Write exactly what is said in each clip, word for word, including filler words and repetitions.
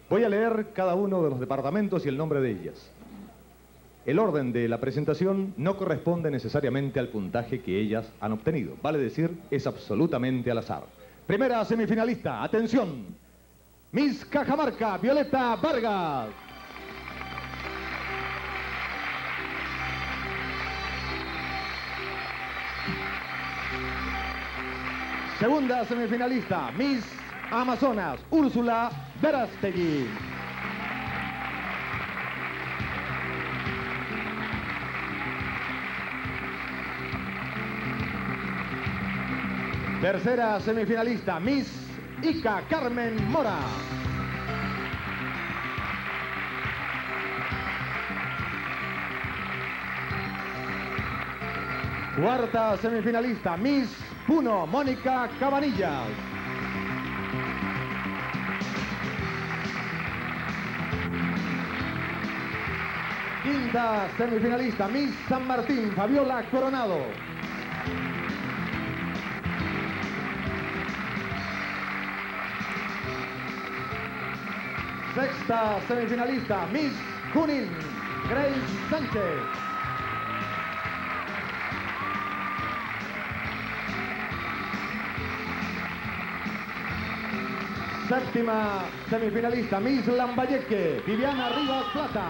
Voy a leer cada uno de los departamentos y el nombre de ellas. El orden de la presentación no corresponde necesariamente al puntaje que ellas han obtenido. Vale decir, es absolutamente al azar. Primera semifinalista, atención. Miss Cajamarca, Violeta Vargas. Segunda semifinalista, Miss Amazonas, Úrsula Verástegui. Tercera semifinalista, Miss Ica Carmen Mora. Cuarta semifinalista, Miss Puno Mónica Cabanillas. Quinta semifinalista, Miss San Martín Fabiola Coronado. Sexta semifinalista, Miss Junín Grace Sánchez. Séptima semifinalista, Miss Lambayeque Viviana Rivas Plata.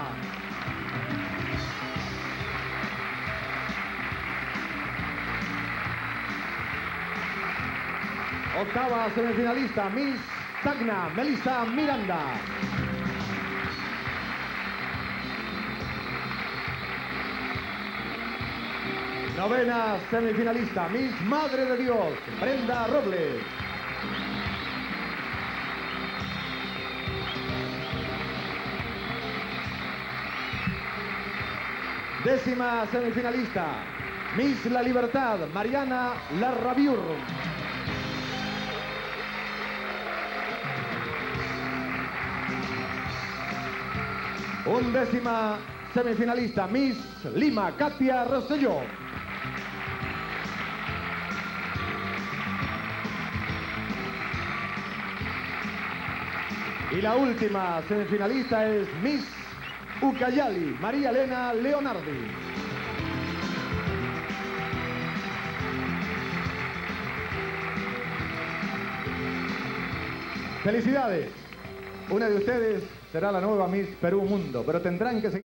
Octava semifinalista, Miss Tacna Melissa Miranda. Novena semifinalista, Miss Madre de Dios Brenda Robles. Décima semifinalista, Miss La Libertad Mariana Larrabiur. Undécima semifinalista, Miss Lima Katia Rosselló. Y la última semifinalista es Miss Ucayali María Elena Leonardi. Felicidades. Una de ustedes será la nueva Miss Perú Mundo, pero tendrán que seguir.